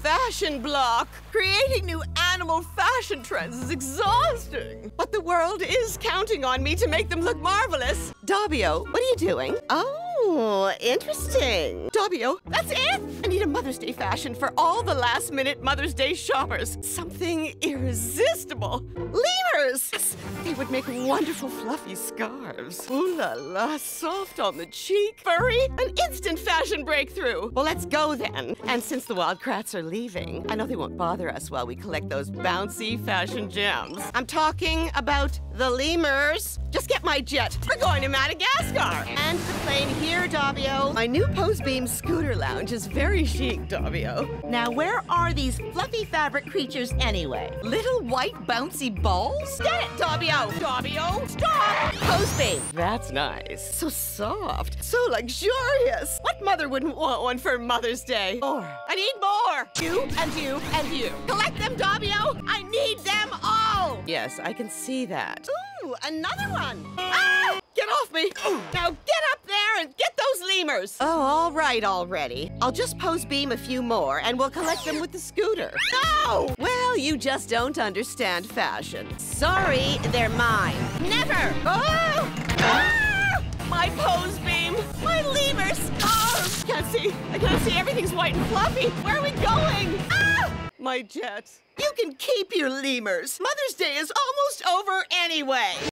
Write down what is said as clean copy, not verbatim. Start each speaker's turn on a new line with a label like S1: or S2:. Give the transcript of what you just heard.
S1: fashion block. Creating new animal fashion trends is exhausting. But the world is counting on me to make them look marvelous. Dobbio, what are you doing? Oh, interesting. Dobbio, that's it? I need a Mother's Day fashion for all the last-minute Mother's Day shoppers. Something irresistible. Lemurs! Yes, they would make wonderful fluffy scarves. Ooh la la, soft on the cheek, furry, an instant fashion breakthrough. Well, let's go then. And since the Wildcrats are leaving, I know they won't bother us while we collect those bouncy fashion gems. I'm talking about the lemurs. Just get my jet. We're going to Madagascar. And the plane here, Dobbio. My new Pose Beam scooter lounge is very chic, Dobbio.
S2: Now, where are these fluffy fabric creatures anyway?
S1: Little white bouncy balls? Get it, Dobbio! Dobbio, stop!
S2: Pose Beam.
S1: That's nice. So soft. So luxurious. What mother wouldn't want one for Mother's Day? More. I need more. You and you and you. Collect them, Dobbio. I need them all. Yes, I can see that. Ooh, another one. Ah! Get off me. Now get up there and get those lemurs. Oh, all right already. I'll just Pose Beam a few more and we'll collect them with the scooter. No! Well, you just don't understand fashion.
S2: Sorry, they're mine.
S1: Never! Oh! Ah! My Pose Beam! My lemurs! Oh! I can't see. Everything's white and fluffy. Where are we going? Ah! My jet. You can keep your lemurs. Mother's Day is almost over anyway.